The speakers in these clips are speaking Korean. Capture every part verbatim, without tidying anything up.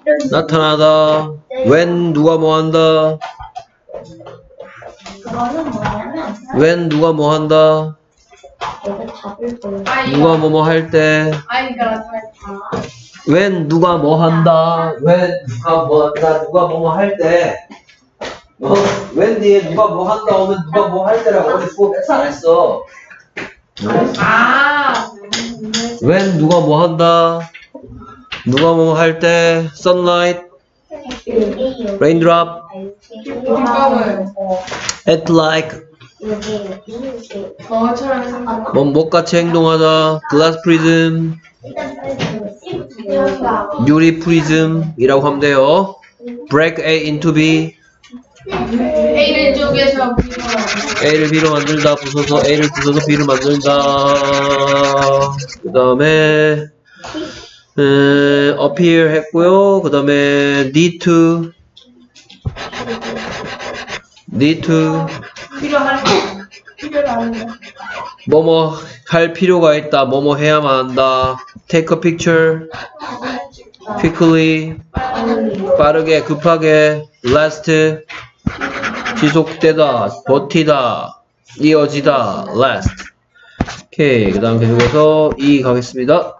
나타나다. when 누가 뭐 한다. 그거는 뭐냐면 when 누가 뭐 한다. 내가 잡을 거예요. 누가 뭐 뭐 할 때. 아이가 나타났다. when 누가 뭐 한다. when 누가 뭐 한다. 누가 뭐 뭐 할 때. 어? when 뒤에 누가 뭐 한다 오면 누가 뭐 할 때라고 어디 그거 뺏어 안 했어. 아. when 누가 뭐 한다. 누가 뭐 할 때. sunlight. raindrop. 물방울. act like. 저처럼. 뭐 뭐같이 행동하다. glass prism. 유리 프리즘이라고 하면 돼요. break A into B. A를 쪼개서 A를 B로 만들다. 부숴서 A를 부숴서 B를 만들다. 그 다음에 appear 했고요. 그 다음에 need to need to 필요한 필요한 뭐뭐 할 필요가 있다. 뭐뭐 해야만 한다. take a picture quickly 빠르게 급하게 last 지속되다 버티다 이어지다 last. 오케이. 그 다음 계속해서 이 가겠습니다.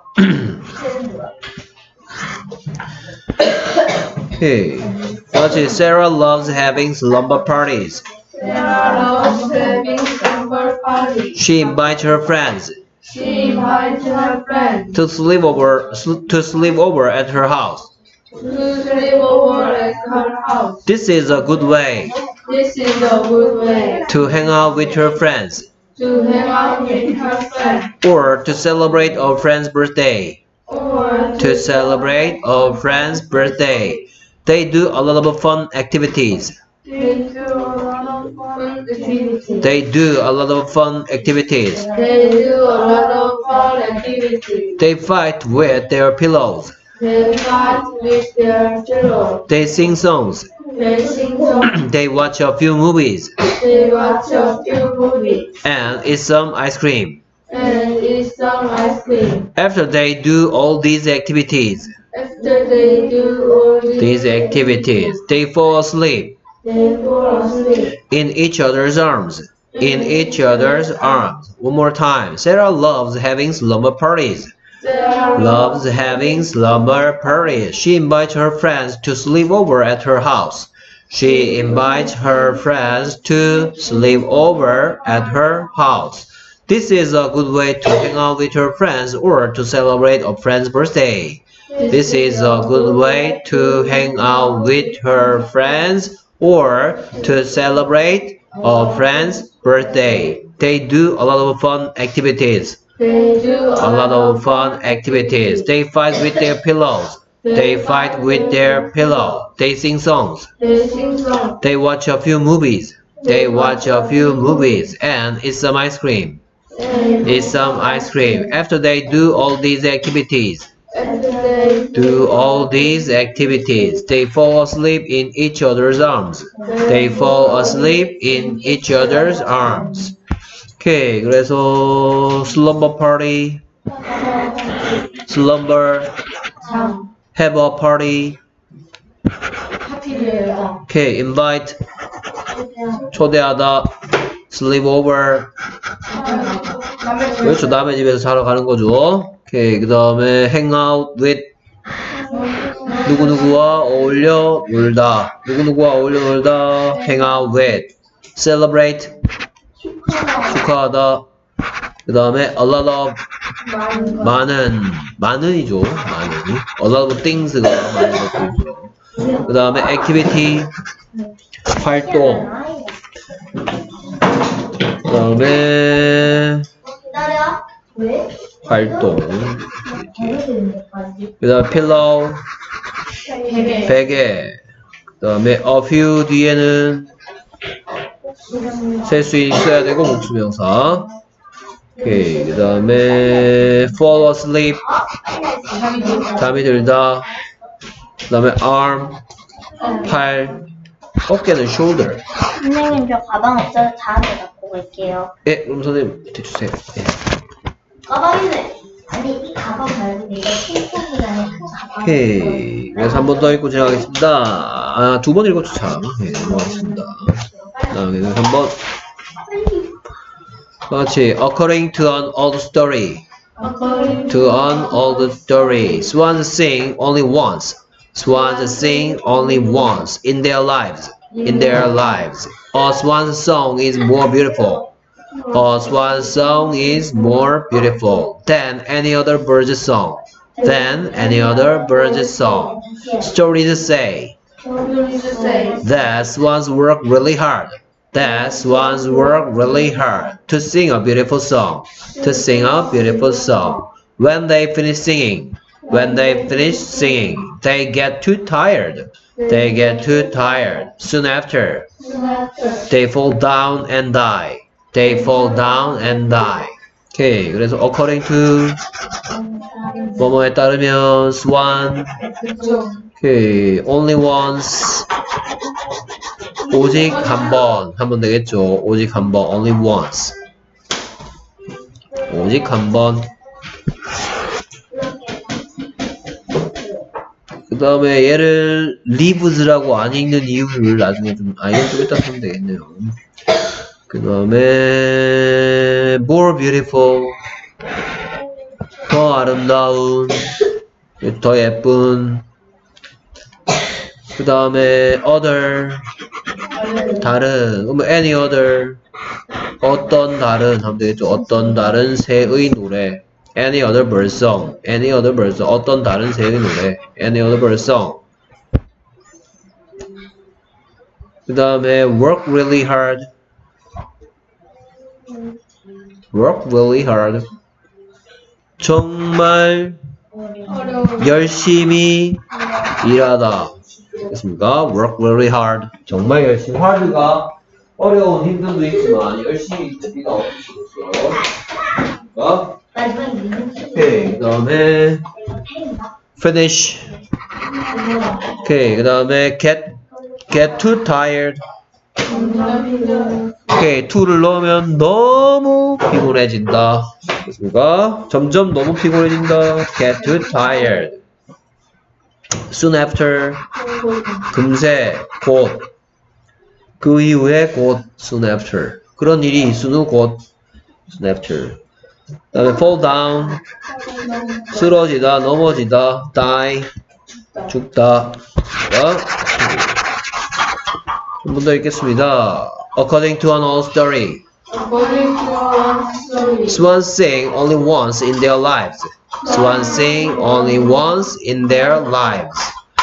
오케이. 다시 Sarah loves having slumber parties. Sarah loves having slumber parties. She invites her friends She invites her friends to sleep over to sleep over at her house. to sleep over at her house. This is a good way This is a good way to hang out with her friends to hang out with her friends or to celebrate a friend's birthday. or To celebrate a friend's birthday. They do a lot of fun activities. to do a lot of fun activities. They do a lot of fun activities. They do a lot of fun activities. They fight with their pillows. They fight with their children. They sing songs. They sing songs. They watch a few movies They watch a few movies and eat some ice cream. and eat some ice cream. After they do all these activities, After they do all these activities, they fall asleep they fall asleep in each other's arms. In each other's arms. One more time. Sarah loves having slumber parties. Sarah Loves having slumber parties. She invites her friends to sleep over at her house. She invites her friends to sleep over at her house. This is a good way to hang out with her friends or to celebrate a friend's birthday. This is a good way to hang out with her friends or to celebrate a friend's birthday. They do a lot of fun activities. They do A lot of fun activities. They fight with their pillows. They fight with their pillow. They sing songs. They sing songs. They watch a few movies. They watch a few movies and eat some ice cream. And Eat some ice cream. After they do all these activities, after they do all these activities, they fall asleep in each other's arms. They fall asleep in each other's arms. 오케이. 그래서 slumber party, slumber, 잠 have a party. 파티를 오케이. invite, 초대하다, sleep over. 남의 집에 그렇죠. 남의 집에서 자러 가는 거죠. 오케이. 그 다음에 hang out with 누구누구와 어울려 놀다. 누구누구와 어울려 놀다. hang out with. celebrate 축하하다. 그 다음에 a lot of 많은 거 많은 많은이죠. 많은. a lot of things가 많은 것들이죠. 그 다음에 activity 활동. 그 다음에 기다려. 왜? 활동. 그 다음에 pillow 베개 베개. 그 다음에 a few 뒤에는 셀 수 있어야 되고 목수명사. 오케이. 그 다음에 fall asleep 잠이 들다. 그 다음에 arm 팔. 어깨는 shoulder. 선생님 저 가방 없어서 다음에 갖고 갈게요. 예, 그럼 선생님 대주세요. 예. 가방 있네. 아니 이 가방 말고 내가 핑퐁보다는 큰 가방. 오케이. 그래서 한 번 더 읽고 지나가겠습니다. 아, 두 번 읽었죠, 참. 네, 넘어가겠습니다. 그 다음에 한 번. 그렇지. According to an old story. According To an old story. Swans sing only once. Swans sing only once in their lives. In their lives. A swan's song is more beautiful. A swan's song is more beautiful than any other bird's song. Than any other bird's song. Stories say to say that swans work really hard. That swans work really hard to sing a beautiful song. To sing a beautiful song. When they finish singing, when they finish singing, they get too tired. They get too tired. Soon after, they fall down and die. They fall down and die. 오케이. 그래서 according to 뭐뭐에 따르면 swan. 오케이. only once. 오직 한 번. 한 번 되겠죠. 오직 한 번. only once. 오직 한 번. 그 다음에 얘를 lives라고 안 읽는 이유를 나중에 좀, 아, 이건 좀 이따 보면 되겠네요. 그 다음에 more beautiful. 더 아름다운. 더 예쁜. 그 다음에 other. 다른. 그러면 any other. 어떤 다른 하면 되겠죠. 어떤 다른 새의 노래. Any other bird song. Any other bird song. 어떤 다른 새의 노래. Any other bird song. 그 다음에 work really hard. Work really hard. 정말 열심히 일하다. 됐습니까? Work really hard. 정말 열심히. hard가 어려운 힘듦도 있지만 열심히 재미가 없으시겠어요. 어? 마지막에 있는 오케이. 그 다음에 finish. 오케이. 그 다음에 get get too tired. 오케이. to를 넣으면 너무 피곤해진다. 됐습니까? 점점 너무 피곤해진다. get too tired. soon after. 금세 곧. 그 이후에 곧 soon after. 그런 일이 있은 후 곧 soon after. 그 다음에 fall down. 쓰러지다, 넘어지다. die. 죽다. 한 번 더 읽겠습니다. According to an old story. according to one story. Swans sing only once in their lives. Swans sing only once in their lives.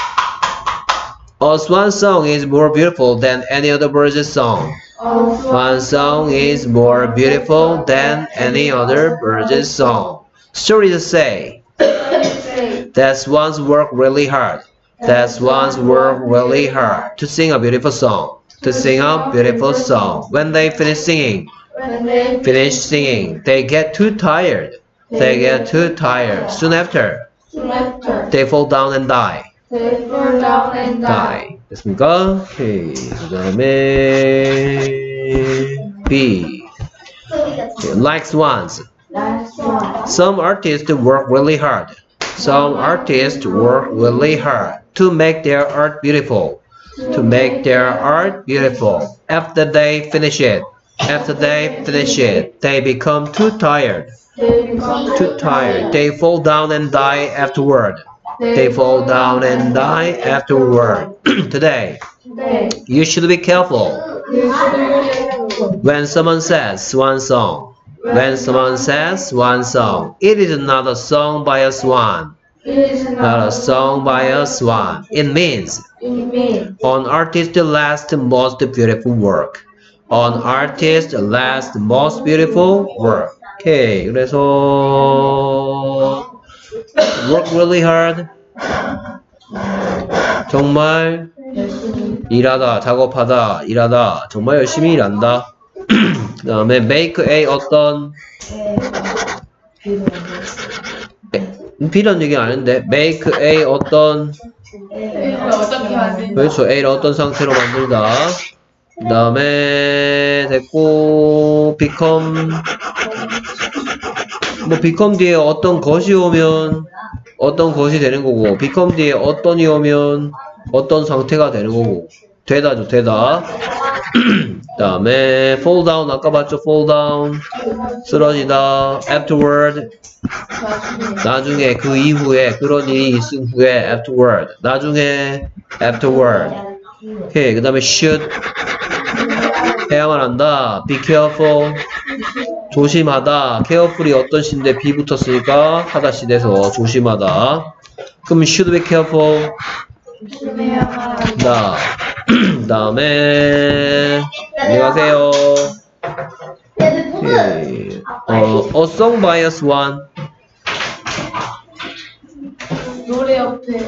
A swan song is more beautiful than any other bird's song. One song is more beautiful than any other bird's song. Stories say that swans work really hard. That swans work really hard to sing a beautiful song. To sing a beautiful song. When they finish singing, When they finish singing, they get too tired. They get too tired. Soon after, soon after, they fall down and die. they fall down and die. die. 됐습니까? 오케이. 그 다음에 B. Like swans. That's why. Some artists work really hard. Some artists work really hard to make their art beautiful. To make their art beautiful. After they finish it, after they finish it, they become too tired. They become Too tired. They fall down and die afterward. They fall down and die afterward. Today, Today, you should be careful you should be careful. when someone says swan song. When someone says swan song, it is not a song by a swan. It is Not not a song by a swan. It means in me. an artist's last most beautiful work. An artist's last most beautiful work. 오케이. 그래서 work really hard. 정말 일하다, 작업하다, 일하다. 정말 열심히 일한다. 그 다음에 make a 어떤 필요한 얘기 아닌데 make a 어떤 어떻게 하지? 그렇죠. A를 어떤 상태로 만들다. 그 다음에 됐고 become 뭐 become 뒤에 어떤 것이 오면 어떤 것이 되는 거고 become 뒤에 어떤이 오면 어떤 상태가 되는 거고 되다죠 되다. 그 다음에 fall down 아까 봤죠 fall down 쓰러지다 afterward 나중에 그 이후에 그런 일이 있은 후에 afterward 나중에 afterward 오케이 그 다음에 should 해야만 한다 be careful 조심하다 careful이 어떤 시인데 be 붙었으니까 하다 시 돼서 조심하다 그럼 should be careful 자 그 다음에 안녕하세요 오케이. 어, a song by a swan 노래 옆에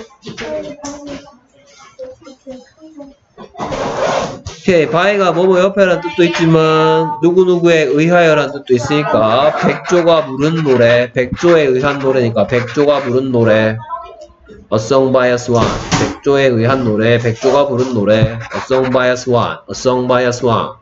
오케이 by가 뭐뭐 옆에라는 뜻도 있지만 누구누구에 의하여라는 뜻도 있으니까 백조가 부른 노래 백조에 의한 노래니까 백조가 부른 노래 A song by a swan 백조에 의한 노래 백조가 부른 노래 A song by a swan A song by a swan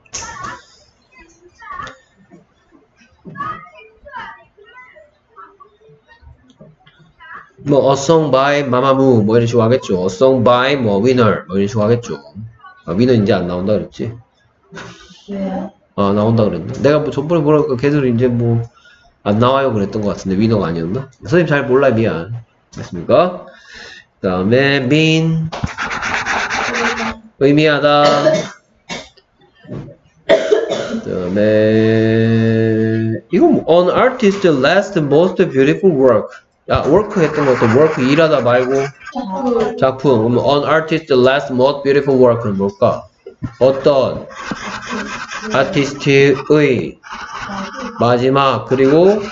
뭐 A song by 마마무 뭐 이런 식으로 하겠죠 A song by 뭐 winner 뭐 이런 식으로 하겠죠 아 winner 이제 안 나온다 그랬지 네. 아 나온다 그랬나 내가 뭐 저번에 뭐랄까 걔들 이제 뭐 안 나와요 그랬던 것 같은데 위너가 아니었나 선생님 잘 몰라 미안 됐습니까 그 다음에 mean 의미하다 그 다음에 이거 뭐 an artist's last most beautiful work 야 work 했던 것도 work 일하다 말고 작품 그러면 an artist's last most beautiful work는 뭘까 어떤 아티스트의 마지막 그리고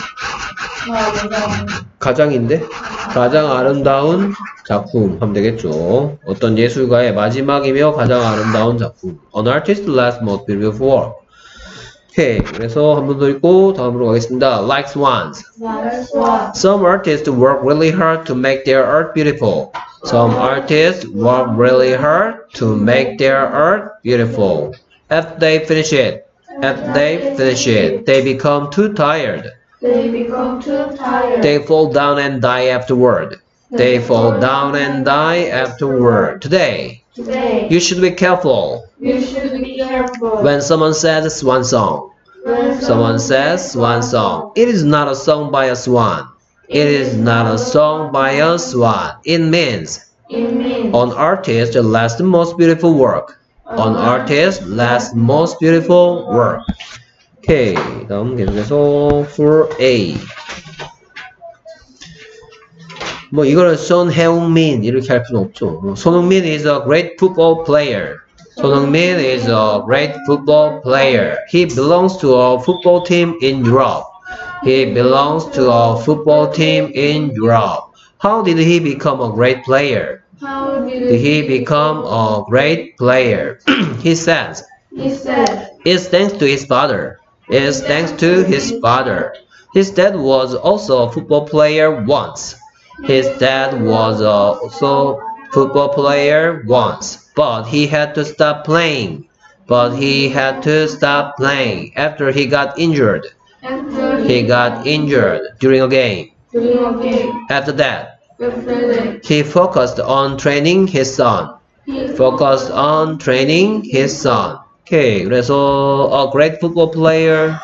가장인데 가장 아름다운 작품 하면 되겠죠. 어떤 예술가의 마지막이며 가장 아름다운 작품. An artist's last most beautiful work. 오케이. 그래서 한 번 더 읽고 다음으로 가겠습니다. Like swans. Some artists work really hard to make their art beautiful. Some artists work really hard to make their art beautiful. After they finish it, after they finish it, they become too tired. They become too tired. They fall down and die afterward. They fall down and die afterward. Today, Today, you should be careful you should be careful. when someone says swan song. When Someone says swan song. It is not a song by a swan. It is not a song by a swan. It means it means an artist last most beautiful work. An artist last most beautiful work. 오케이. 다음 계속해서 for A. 뭐 이거는 손해웅민 이렇게 할 필요는 없죠. 뭐, 손흥민 is a great football player. 손흥민 is a great football player. He belongs to a football team in Europe. He belongs to a football team in Europe. How did he become a great player? how did Did he become a great player? He says, he said it's thanks to his father. It's thanks to his father. His dad was also a football player once. His dad was also a football player once, but he had to stop playing. But he had to stop playing after he got injured. after He got injured during a game. doing a game. After that, After that, he focused on training his son. he Focused on training his son. 오케이, 그래서 a great football player.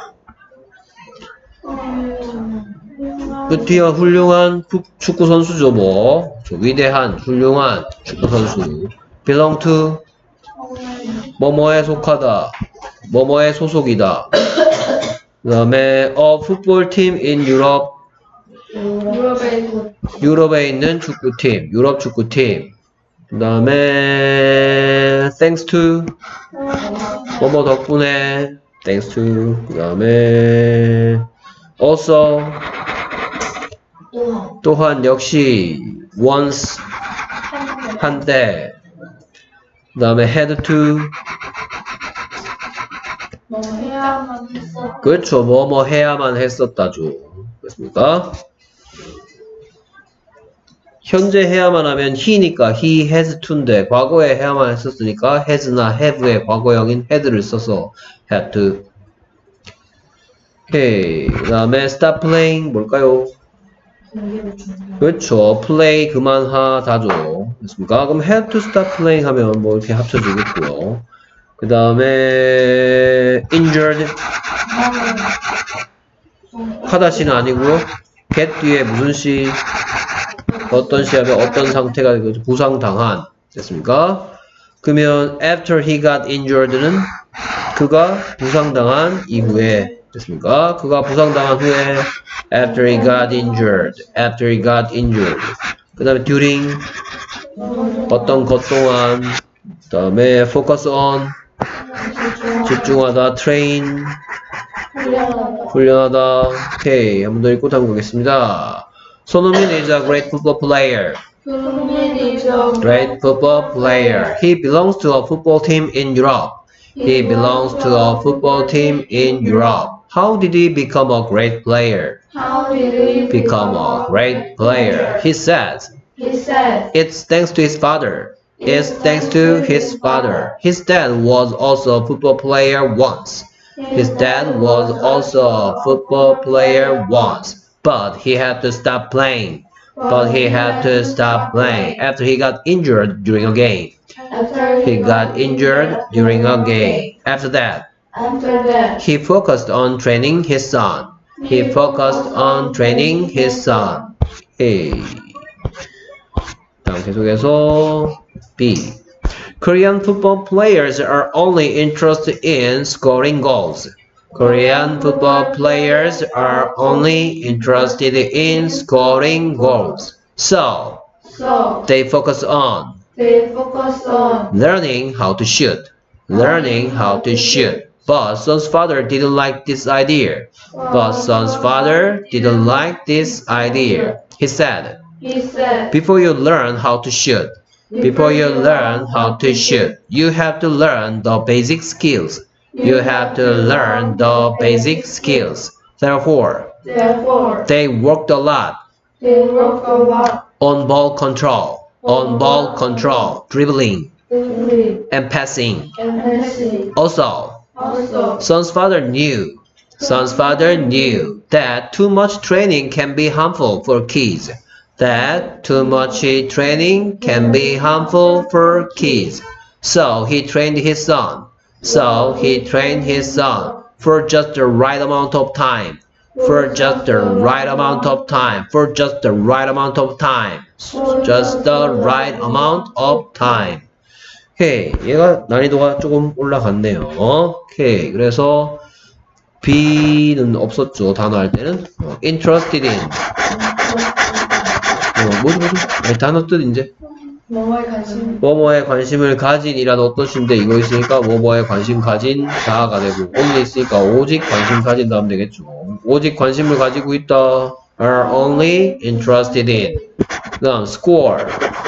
그 뒤에 훌륭한 축구 선수죠, 뭐. 위대한, 훌륭한 축구 선수. belong to 뭐뭐에 속하다, 뭐뭐에 소속이다. 그 다음에 a football team in Europe. 유럽에 유럽에 있는 축구팀, 유럽 축구팀. 그 다음에 thanks to 뭐뭐 덕분에 thanks to. 그 다음에 also 또한 역시 once 한때. 그 다음에 had to 뭐 해야만 했어. 그렇죠. 뭐뭐 해야만 했었다죠. 그렇습니까? 현재 해야만 하면 he니까 he has to인데 과거에 해야만 했었으니까 has나 have의 과거형인 had를 써서 had to. 오케이. 그 다음에 stop playing 뭘까요? 그렇죠. play 그만하다죠. 됐습니까? 그럼 have to stop playing 하면 뭐 이렇게 합쳐지겠고요. 그 다음에 injured 하다시는 아니고요. get 뒤에 무슨 시 어떤 시 하면 어떤 상태가 되고 부상당한 됐습니까? 그러면 after he got injured는 그가 부상당한 이후에 됐습니까? 그가 부상당한 후에 after he got injured after he got injured 그 다음에 during 어떤 것 동안 그 다음에 focus on 집중하다 train 훈련하다. 오케이. 한 번 더 읽고 다음 가겠습니다. 손흥민 is a great football player. 손흥민 is a Great football player. He belongs to a football team in Europe. He belongs to a football team in Europe. How did he become a great player? How did he Become a great player. He says, He said, it's thanks to his father. It's thanks to his father. His dad was also a football player once. His dad was also a football player once, but he had to stop playing. But he had to stop playing after he got injured during a game. After He got injured during a game. After that, After that, he focused on training his son. He focused on training his son. A. 다음 계속해서 B. Korean football players are only interested in scoring goals. Korean football players are only interested in scoring goals. So, so they focus on they focus on learning how to shoot. Learning how to shoot. But Son's father didn't like this idea. But Son's father didn't like this idea. He said, He said, before you learn how to shoot, before you learn how to shoot, you have to learn the basic skills. You have to learn the basic skills. Therefore, Therefore, they worked a lot they work a lot on ball control, on ball control, dribbling, quickly and passing. and messy. Also, Also, Son's father knew, Son's father knew that too much training can be harmful for kids. That too much training can be harmful for kids. So he trained his son. So he trained his son for just the right amount of time. For just the right amount of time. For just the right amount of time. Just the right amount of time. 오케이. 얘가 난이도가 조금 올라갔네요. 오케이. 그래서 B는 없었죠. 단어 할 때는. 어, interested in. 어, 뭐지, 뭐지? 아니, 단어 뜻, 이제. 뭐에 관심 뭐뭐에 관심을 가진이라는 어떤 시인데, 이거 있으니까 뭐뭐에 관심 가진 자가 되고, only 있으니까 오직 관심 가진다 하면 되겠죠. 오직 관심을 가지고 있다. are only interested in. 그 다음, score.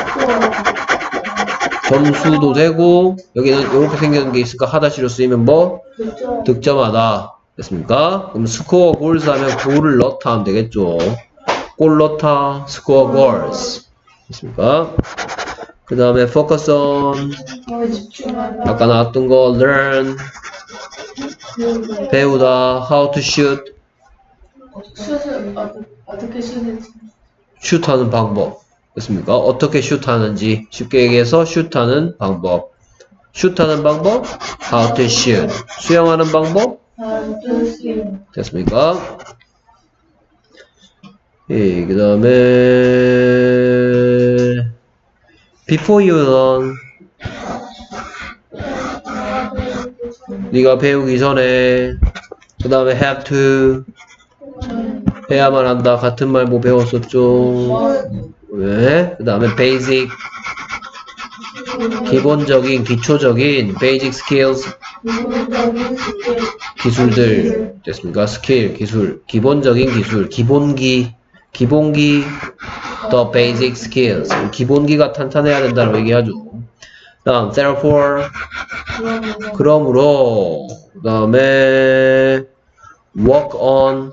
점수도 되고, 여기는 이렇게 생긴 게 있으니까 하다시로 쓰이면 뭐? 득점하다. 됐습니까? 그럼 score goals 하면 골을 넣다 하면 되겠죠. 골 넣다, score goals. 됐습니까? 그 다음에 focus on, 뭐에 집중하다 아까 나왔던 거 learn, 배우다, how to shoot, 슛을 어떠- 어떻게 슛을지 슛하는 방법. 됐습니까? 어떻게 슛하는지 쉽게 얘기해서 슛하는 방법. 슛하는 방법, how to shoot. 수영하는 방법, how to swim 됐습니까? 예, 그 다음에 before you learn 네가 배우기 전에 그 다음에 have to 해야만 한다 같은 말 뭐 배웠었죠? 왜? 그 다음에 basic 기본적인 기초적인 basic skills 기술들 됐습니까? 스킬 기술 기본적인 기술 기본기 기본기 the basic skills 기본기가 탄탄해야 된다고 얘기하죠. 다음 therefore 그러므로 그 다음에 work on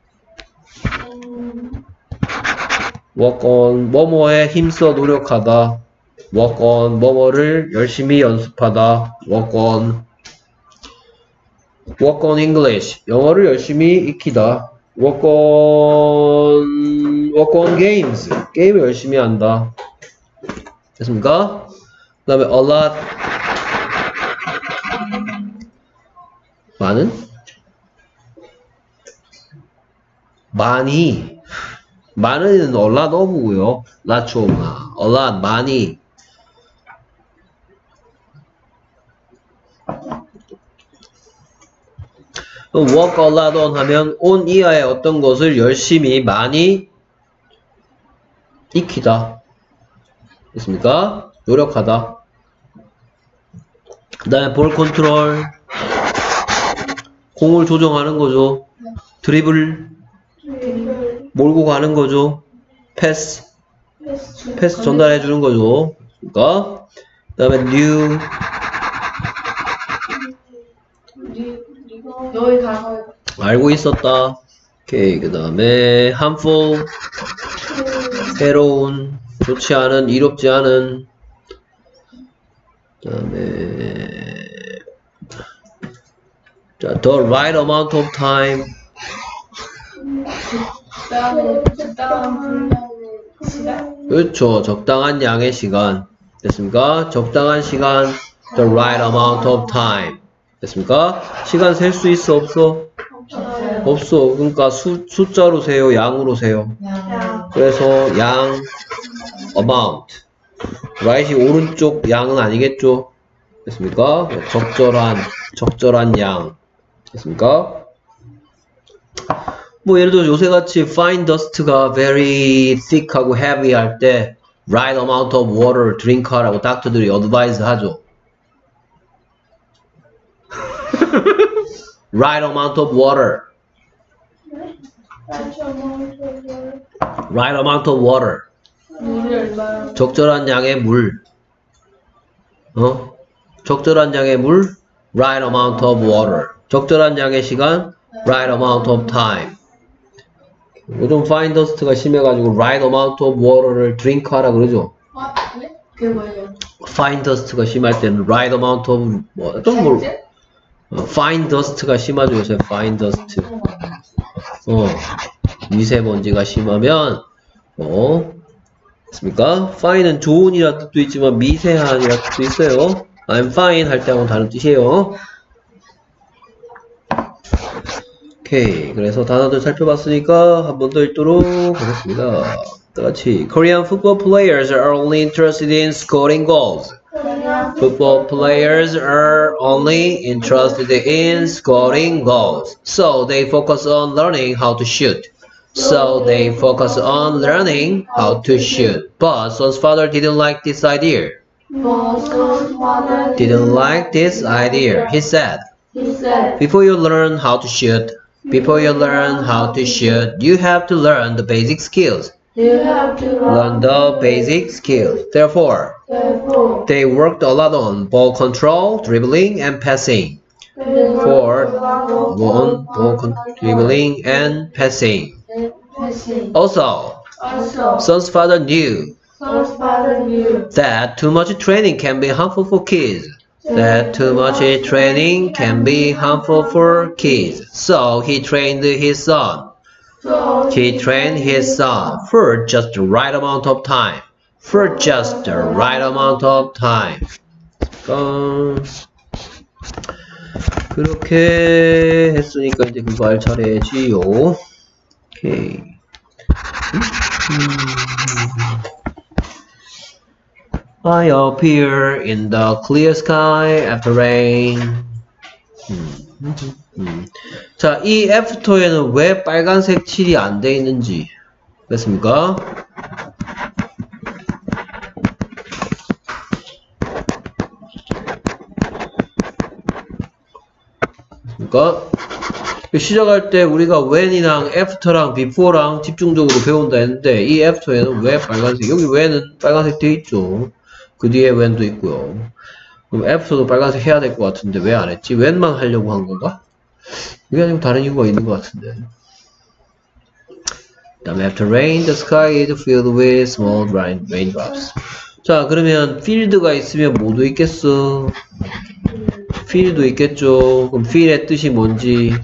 work on 뭐뭐에 힘써 노력하다 work on 뭐뭐를 열심히 연습하다 work on work on English. 영어를 열심히 익히다. work on, work on games. 게임을 열심히 한다. 됐습니까? 그 다음에 a lot. 많은? 많이. 많은은 a lot of고요. lot of나. a lot, 많이. work a lot on 하면 on 이하의 어떤 것을 열심히 많이 익히다. 됐습니까? 노력하다. 그 다음에 볼 컨트롤. 공을 조정하는 거죠. 드리블. 몰고 가는 거죠. 패스. 패스 전달해 주는 거죠. 그러니까 그 다음에 new. 여기 가서 알고 있었다. 오케이. 그 다음에 harmful. 해로운. 좋지 않은. 이롭지 않은. 그 다음에 자, the right amount of time. 적당한 적당한 시간. 그렇죠. 적당한 양의 시간. 됐습니까? 적당한 시간. The right amount of time. 됐습니까? 시간 셀 수 있어? 없어? 없어요. 없어. 그러니까 수, 숫자로 세요? 양으로 세요? 양. 그래서 양, amount. right이 오른쪽 양은 아니겠죠? 됐습니까? 적절한, 적절한 양. 됐습니까? 뭐 예를 들어 요새같이 fine dust가 very thick하고 heavy 할 때 right amount of water drink 하라고 닥터들이 advise 하죠. right amount of water. right amount of water. 물이 얼마나? 적절한 양의 물. 어? 적절한 양의 물. right amount of water. 적절한 양의 시간. right amount of time. 요즘 fine dust가 심해가지고 right amount of water를 drink 하라 그러죠. 아, 네? 그게 뭐예요? fine dust가 심할 때는 right amount of 뭐 어떤 뭐 어, fine dust가 심하죠. 요새 fine dust. 어, 미세먼지가 심하면 어, 됐습니까? fine은 좋은이라 뜻도 있지만 미세한이라 뜻도 있어요. I'm fine 할 때하고는 다른 뜻이에요. 오케이. 그래서 단어들 살펴봤으니까 한 번 더 읽도록 하겠습니다. 똑같이 Korean football players are only interested in scoring goals. Football players are only interested in scoring goals. So they focus on learning how to shoot. So they focus on learning how to shoot. But Son's father didn't like this idea. Didn't like this idea. He said, He said, before you learn how to shoot, before you learn how to shoot, you have to learn the basic skills. you have to Learn the basic skills. Therefore, Therefore, they worked a lot on ball control, dribbling, and passing. For one, ball con- dribbling, and passing. Also, Also, Son's father knew Son's father knew that too much training can be harmful for kids. That too much training can be harmful for kids. So he trained his son. so He trained his son for just the right amount of time. For just the right amount of time. 어, 그렇게 했으니까 이제 그거 할 차례지요. 오케이. I appear in the clear sky after rain. 음, 음, 음. 자, 이 after에는 왜 빨간색 칠이 안 돼 있는지 됐습니까? 그러니까 시작할 때 우리가 when이랑 after랑 before랑 집중적으로 배운다 했는데 이 after에는 왜 빨간색, 여기 when은 빨간색 돼 있죠. 그 뒤에 when도 있고요. 그럼 after도 빨간색 해야 될 것 같은데 왜 안 했지? when만 하려고 한 건가? 이게 아니고 다른 이유가 있는 것 같은데. 다음에 after rain, the sky is filled with small rain, raindrops. 자, 그러면 field가 있으면 뭐도 있겠어? feel도 있겠죠. 그럼 feel의 뜻이 뭔지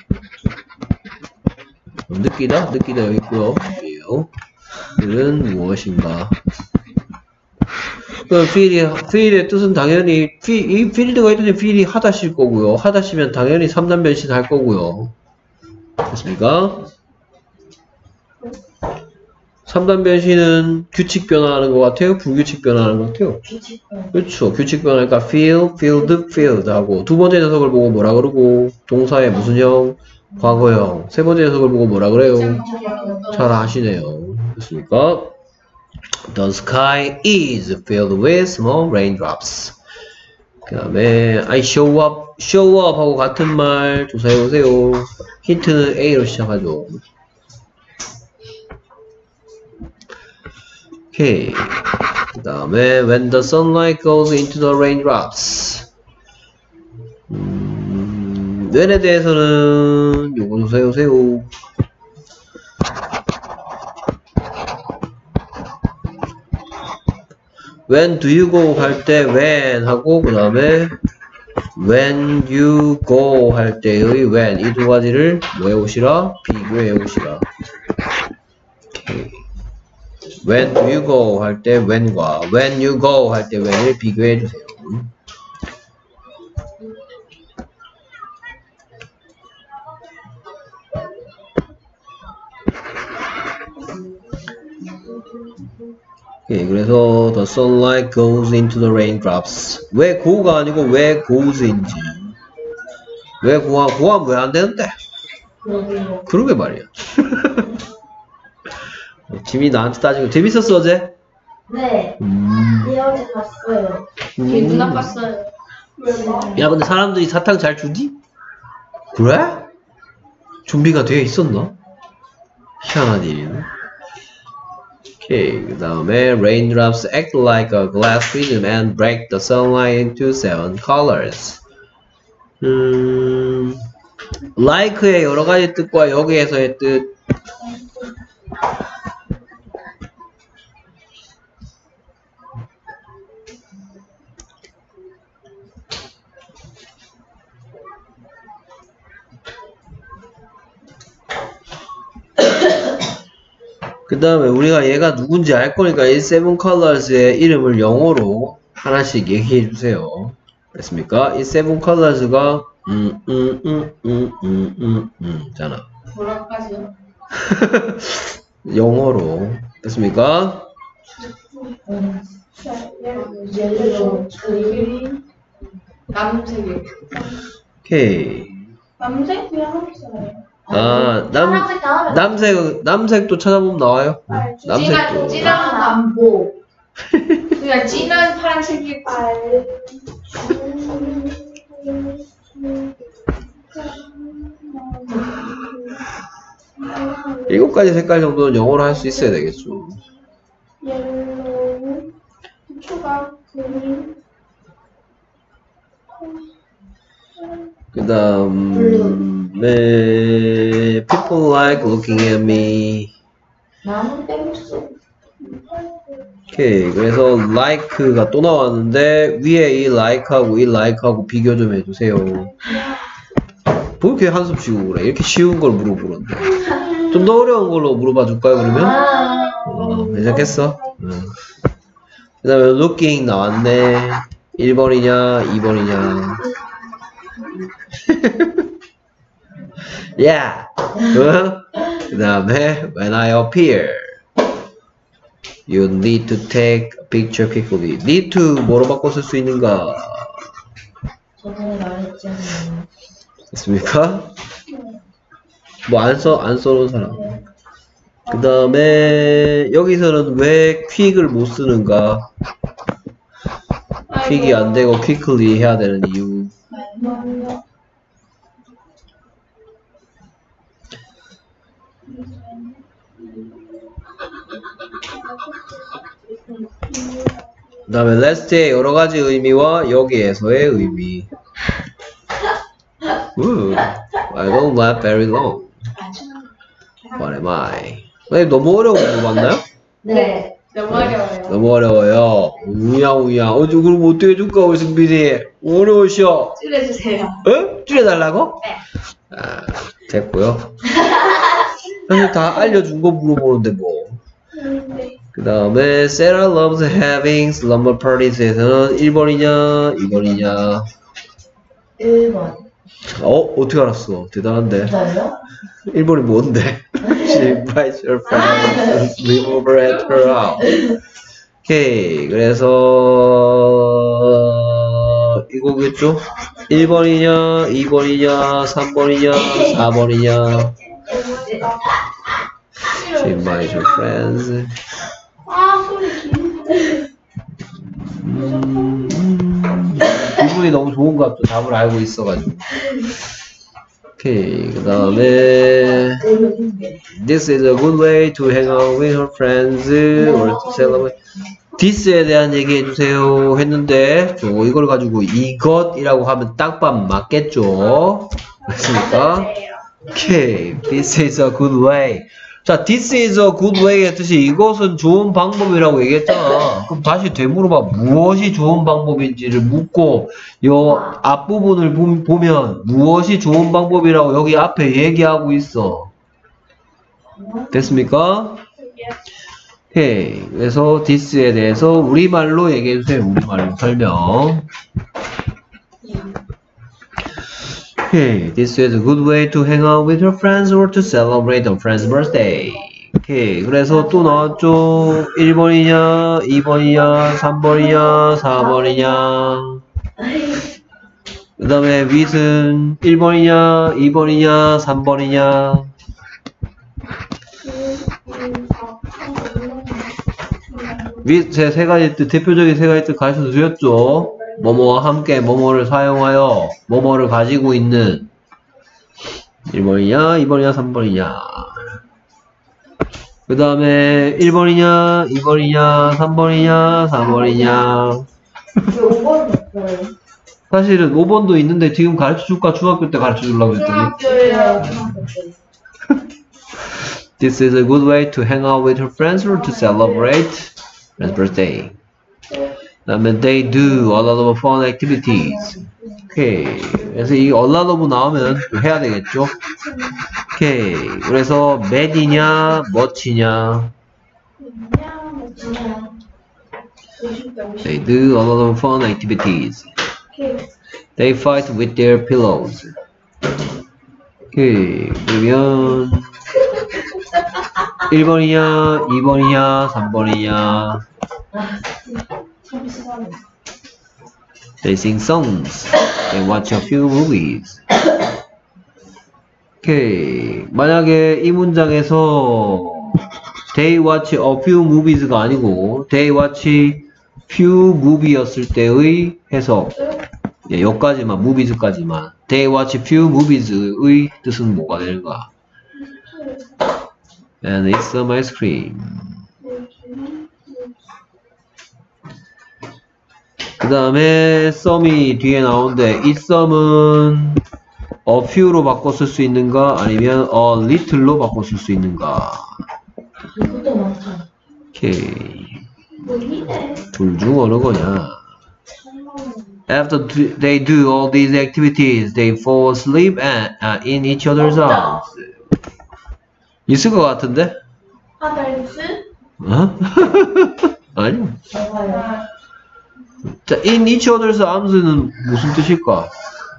느끼다? 느끼다 여기 있고요. feel은 무엇인가? 그 feel이, feel의 뜻은 당연히 feel, 이 field가 있더니 feel이 하다실 거고요. 하다시면 당연히 삼 단 변신 할 거고요. 됐습니까? 삼 단 변신은 규칙 변화하는 것 같아요? 불규칙 변화하는 것 같아요? 규칙. 그렇죠. 규칙 변화니까 feel, filled, filled 하고 두 번째 녀석을 보고 뭐라 그러고 동사의 무슨 형? 과거형. 세 번째 녀석을 보고 뭐라 그래요? 잘 아시네요. 됐습니까? The sky is filled with small raindrops. 그 다음에 I show up, show up 하고 같은 말 조사해보세요. 힌트는 A로 시작하죠. 오케이. 그 다음에 when the sunlight goes into the raindrops. 음, when에 대해서는 요거 조사해보세요. When do you go 할 때 when 하고 그 다음에 when you go 할 때의 when 이 두 가지를 뭐 해오시라? 비교해 오시라. 오케이. When do you go 할 때 when과 when you go 할 때 when을 비교해 주세요. 예, 그래서 the sunlight goes into the raindrops. 왜 go가 아니고 왜 goes인지. 왜 고함, 고함 왜 안 되는데? 그러게요. 그러게 말이야. 짐이 나한테 따지고 재밌었어 어제? 네. 음. 네, 어제 봤어요. 걔 누나 봤어요. 야 근데 사람들이 사탕 잘 주니? 그래? 준비가 되어 있었나? 희한한 일이네. 오케이, 그 다음에 raindrops act like a glass prism and break the sunlight into seven colors. 음, like의 여러 가지 뜻과 여기에서의 뜻. 그 다음에 우리가 얘가 누군지 알 거니까 이 seven colors의 이름을 영어로 하나씩 얘기해 주세요. 됐습니까? 이 seven colors가 음, 음, 음, 음, 음, 음, 음, 잖아. 뭐라까지요? 영어로. 됐습니까? 음. 옐로우, 그린, 남색이요. 오케이. 남색? 그냥 한국사예요. 아, 남, 파란색 다음에 남색, 남색도 찾아보면 나와요. 진한, 남색도. 진한 남보. 그냥 진한 파란색이 일곱 가지 색깔 정도는 영어로 할 수 있어야 되겠죠. 옐로우, 초가, 그린, 그 다음에 people like looking at me. 나무 땡수. 오케이, 그래서 like가 또 나왔는데 위에 이 like하고 이 like하고 비교 좀 해주세요. 뭐 이렇게 한숨 쉬고 그래? 이렇게 쉬운 걸 물어보는데 좀 더 어려운 걸로 물어봐 줄까요 그러면? 아, 어, 괜찮겠어? 응. 그 다음에 looking 나왔네. 일 번이냐 이 번이냐. yeah. 그 다음에 when I appear you need to take a picture quickly. need to 뭐로 바꿔 쓸 수 있는가? 저번에 말했잖아요. 됐습니까? 뭐 안 써, 안 써놓은 사람. 그 다음에 여기서는 왜 quick을 못 쓰는가? quick이 안 되고 quickly 해야 되는 이유. 그 다음에 last의 여러 가지 의미와 여기에서의 의미. Ooh, I don't laugh very long. What am I? 네, 너무 어려운 거 봤나요? 네. 너무 어려워요. 너무 어려워요. 우야 우야. 어, 저 그럼 어떻게 해줄까 우리 승빈이? 어려우셔. 줄여주세요. 어? 줄여달라고? 네. 아, 됐고요. 사실 다 알려준 거 물어보는데 뭐. 네. 그 다음에 Sarah loves having slumber parties에서는 일 번이냐 이 번이냐. 일 번. 어? 어떻게 알았어? 대단한데. 진짜요? 일 번이 뭔데? She invites her friends to sleep over at her house. 오케이. 그래서 이거겠죠? 일 번이냐 이 번이냐 삼 번이냐 사 번이냐. She invites her friends. 아, 소리 기는데. 음, 음, 기분이 너무 좋은 것 같죠. 답을 알고 있어가지고. 오케이. 그 다음에 This is a good way to hang out with her friends or to celebrate. This에 대한 얘기 해주세요 했는데 저 이걸 가지고 이것이라고 하면 딱밤 맞겠죠? 맞습니까? 오케이. This is a good way. 자, this is a good way의 뜻이 이것은 좋은 방법이라고 얘기했잖아. 그럼 다시 되물어봐. 무엇이 좋은 방법인지를 묻고 요 앞부분을 보면 무엇이 좋은 방법이라고 여기 앞에 얘기하고 있어. 됐습니까? 오케이. 그래서 this에 대해서 우리말로 얘기해주세요. 우리말로 설명. Okay, this is a good way to hang out with your friends or to celebrate a friend's birthday. 오케이. 그래서 또 나왔죠. 일 번이냐, 이 번이냐, 삼 번이냐, 사 번이냐. 그 다음에 with은 일 번이냐, 이 번이냐, 삼 번이냐. with 제 세 가지 뜻, 대표적인 세 가지 뜻 가르쳐 드렸죠. 뭐뭐와 함께 뭐뭐를 사용하여 뭐뭐를 가지고 있는 일 번이냐, 이 번이냐, 삼 번이냐. 그 다음에 일 번이냐, 이 번이냐, 삼 번이냐, 사 번이냐. 왜 오 번 없어요? 사실은 오 번도 있는데 지금 가르쳐 줄까? 중학교 때 가르쳐 주려고 했더니. 중학교요. This is a good way to hang out with her friends or to celebrate friend's birthday. 그 다음에 they do a lot of fun activities. 오케이. 그래서 이 a lot of 나오면 해야 되겠죠? 오케이. 그래서 mad이냐, much이냐. They do a lot of fun activities. They fight with their pillows. 오케이. 그러면 일 번이냐, 이 번이냐, 삼 번이냐. They sing songs. They watch a few movies. 오케이. 만약에 이 문장에서 They watch a few movies가 아니고 They watch few movie였을 때의 해석. 예, 여기까지만, movies까지만. They watch few movies의 뜻은 뭐가 되는가? And eat some ice cream. 그 다음에 some이 뒤에 나오는데 이 some은 a few로 바꿔 쓸 수 있는가 아니면 a little로 바꿔 쓸 수 있는가. 이것도 많잖아. 오케이. 둘 중 어느 거냐. After they do all these activities, they fall asleep and, uh, in each other's arms. 있을 것 같은데? 아달스? 어? 아니. 좋아요. 자, in each other's arms는 무슨 뜻일까?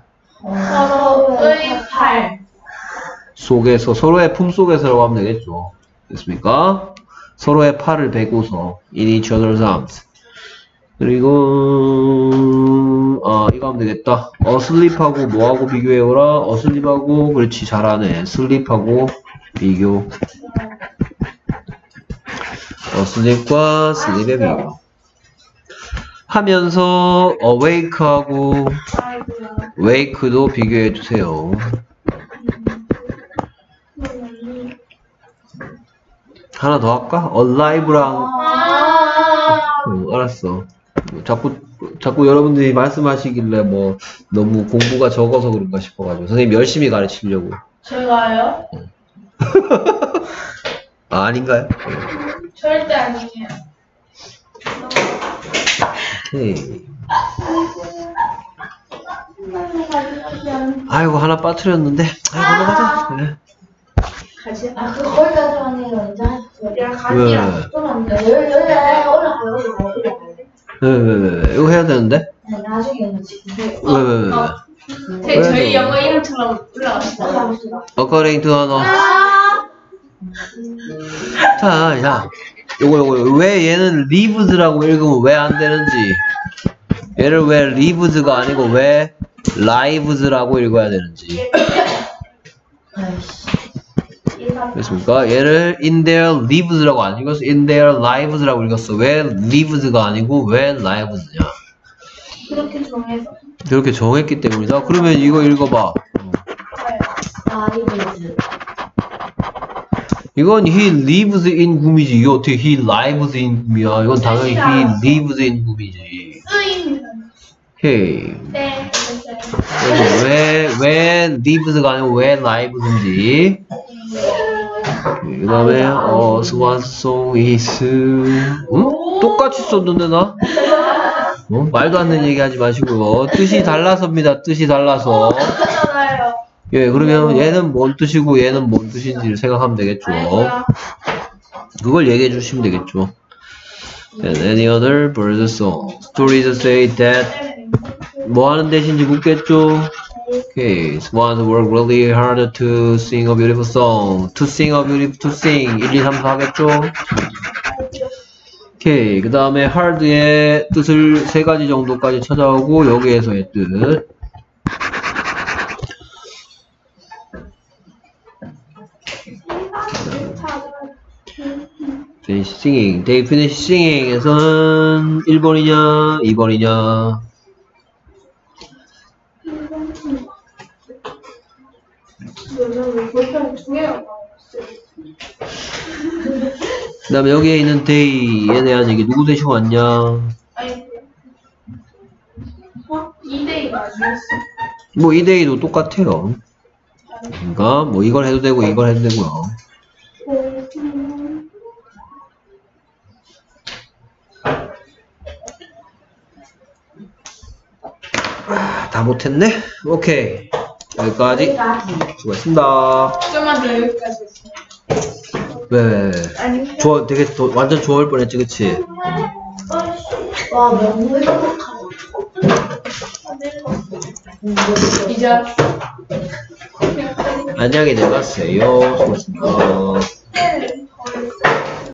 서로의 팔. 속에서, 서로의 품 속에서라고 하면 되겠죠. 됐습니까? 서로의 팔을 베고서 in each other's arms. 그리고 아 이거 하면 되겠다. asleep하고 뭐하고 비교해오라. asleep하고 그렇지 잘하네. sleep하고 비교. asleep과 sleep의 비교. 하면서 awake하고 wake도 비교해 주세요. 하나 더 할까? alive랑 응, 알았어. 자꾸 자꾸 여러분들이 말씀하시길래 뭐 너무 공부가 적어서 그런가 싶어가지고 선생님 열심히 가르치려고. 제가요? 아, 아닌가요? 절대 아니에요. 오케이. 아이고 하나 빠뜨렸는데. 아이고 넘어가자. 네. 아, 그 거기가 좀 아니에요. 이제 한 야, 가지야. 왜? 좀 안 돼. 여기 여기 올라가요. 올라가요. 올라가요. 왜, 왜, 왜, 왜? 이거 해야 되는데? 네, 나중에는 지금. 왜, 왜, 왜, 왜? 제, 저희 영어 이름처럼 올라갑시다. 올라갑시다. According to honor. 자, 자. 요거, 요거, 왜 얘는 lives라고 읽으면 왜 안 되는지. 얘를 왜 lives가 아니고 왜 lives라고 읽어야 되는지. 아이씨. 그렇습니까? 얘를 in their lives라고 안 읽었어. in their lives라고 읽었어. 왜 lives가 아니고 왜 lives냐. 그렇게 정해서. 그렇게 정했기 때문이다. 그러면 이거 읽어봐. 아, 이거지. 이건 he lives in 굼이지. 이게 어떻게 he lives in 굼이야. 이건 당연히 he lives in 굼이지. 쓰입니다. 오케이. 네. 그래서 왜, 왜 lives가 아니고 왜 lives인지. 그 다음에 어, swan song is 응? 똑같이 썼는데 나? 어? 말도 안 되는 얘기 하지 마시고요. 뜻이 달라서입니다. 뜻이 달라서. 똑같잖아요. 예, 그러면 얘는 뭔 뜻이고 얘는 뭔 뜻인지를 생각하면 되겠죠. 아이고야. 그걸 얘기해 주시면 되겠죠. And any other bird song. Stories say that 뭐 하는 대신지 묻겠죠. Okay, swans work really hard to sing a beautiful song. To sing a beautiful, to sing. 일, 이, 삼, 사 하겠죠. 오케이, 그 다음에 hard의 뜻을 세 가지 정도까지 찾아오고 여기에서의 뜻. finish singing. They finish singing에서는 일 번이냐, 이 번이냐. 그 다음에 여기에 있는 they에 대한 얘기 누구 대신 왔냐. 아이고야. 어? 이 대이가 아니었어. 뭐 이 they도 똑같아요. 그러니까 뭐 이걸 해도 되고 이걸 해도 되고요. 아, 다 못했네? 오케이. 여기까지. 수고했습니다. 좀만 더 여기까지 했어요. 왜, 왜, 왜. 아니, 좋아, 되게 도, 완전 좋아할 뻔했지, 그치? 와, 너무 행복하다. 이제. 안녕히 내가세요. 수고했습니다.